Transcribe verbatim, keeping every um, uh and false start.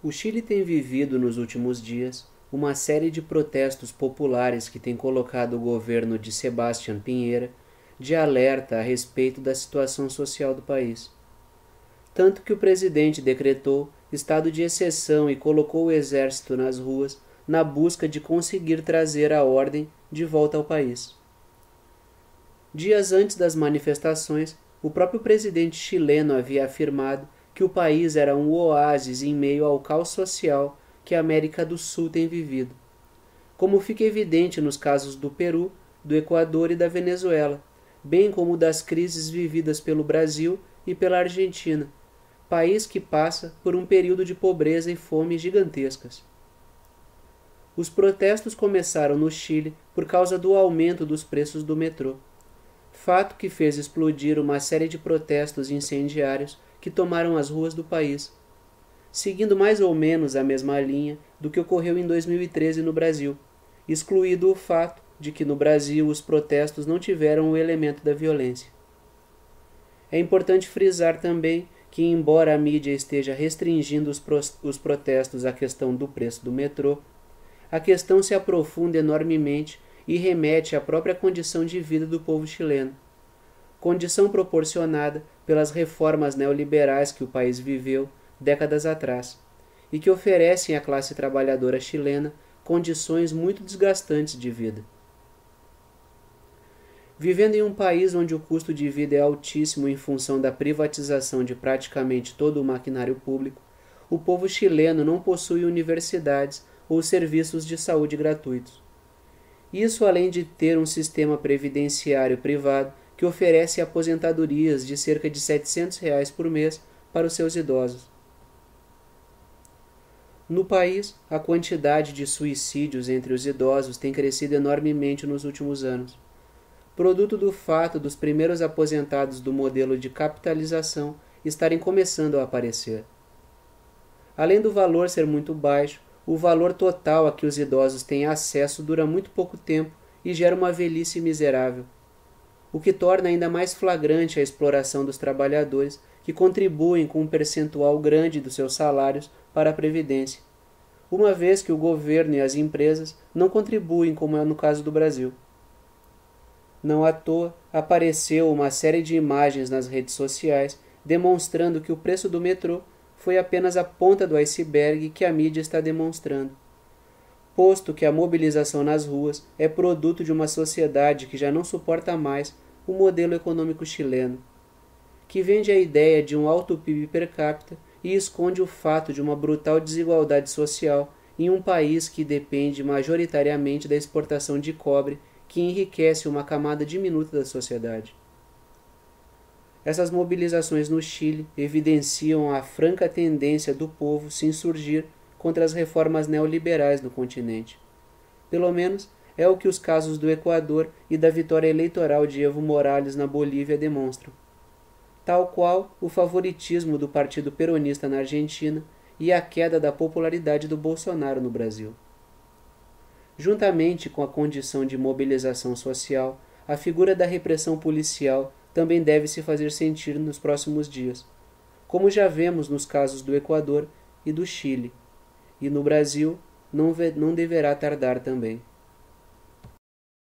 O Chile tem vivido nos últimos dias uma série de protestos populares que tem colocado o governo de Sebastián Piñera de alerta a respeito da situação social do país. Tanto que o presidente decretou estado de exceção e colocou o exército nas ruas na busca de conseguir trazer a ordem de volta ao país. Dias antes das manifestações, o próprio presidente chileno havia afirmado que o país era um oásis em meio ao caos social que a América do Sul tem vivido, como fica evidente nos casos do Peru, do Equador e da Venezuela, bem como das crises vividas pelo Brasil e pela Argentina, país que passa por um período de pobreza e fome gigantescas. Os protestos começaram no Chile por causa do aumento dos preços do metrô, fato que fez explodir uma série de protestos incendiários que tomaram as ruas do país, seguindo mais ou menos a mesma linha do que ocorreu em dois mil e treze no Brasil, excluído o fato de que no Brasil os protestos não tiveram o elemento da violência. É importante frisar também que, embora a mídia esteja restringindo os, pro os protestos à questão do preço do metrô, a questão se aprofunda enormemente e remete à própria condição de vida do povo chileno, condição proporcionada pelas reformas neoliberais que o país viveu décadas atrás e que oferecem à classe trabalhadora chilena condições muito desgastantes de vida. Vivendo em um país onde o custo de vida é altíssimo em função da privatização de praticamente todo o maquinário público, o povo chileno não possui universidades ou serviços de saúde gratuitos. Isso além de ter um sistema previdenciário privado que oferece aposentadorias de cerca de setecentos reais por mês para os seus idosos. No país, a quantidade de suicídios entre os idosos tem crescido enormemente nos últimos anos, produto do fato dos primeiros aposentados do modelo de capitalização estarem começando a aparecer. Além do valor ser muito baixo, o valor total a que os idosos têm acesso dura muito pouco tempo e gera uma velhice miserável, o que torna ainda mais flagrante a exploração dos trabalhadores que contribuem com um percentual grande dos seus salários para a Previdência, uma vez que o governo e as empresas não contribuem, como é no caso do Brasil. Não à toa, apareceu uma série de imagens nas redes sociais demonstrando que o preço do metrô foi apenas a ponta do iceberg que a mídia está demonstrando, posto que a mobilização nas ruas é produto de uma sociedade que já não suporta mais o modelo econômico chileno, que vende a ideia de um alto P I B per capita e esconde o fato de uma brutal desigualdade social em um país que depende majoritariamente da exportação de cobre, que enriquece uma camada diminuta da sociedade. Essas mobilizações no Chile evidenciam a franca tendência do povo se insurgir contra as reformas neoliberais no continente. Pelo menos é o que os casos do Equador e da vitória eleitoral de Evo Morales na Bolívia demonstram, tal qual o favoritismo do Partido Peronista na Argentina e a queda da popularidade do Bolsonaro no Brasil. Juntamente com a condição de mobilização social, a figura da repressão policial também deve se fazer sentir nos próximos dias, como já vemos nos casos do Equador e do Chile, e no Brasil não, não deverá tardar também.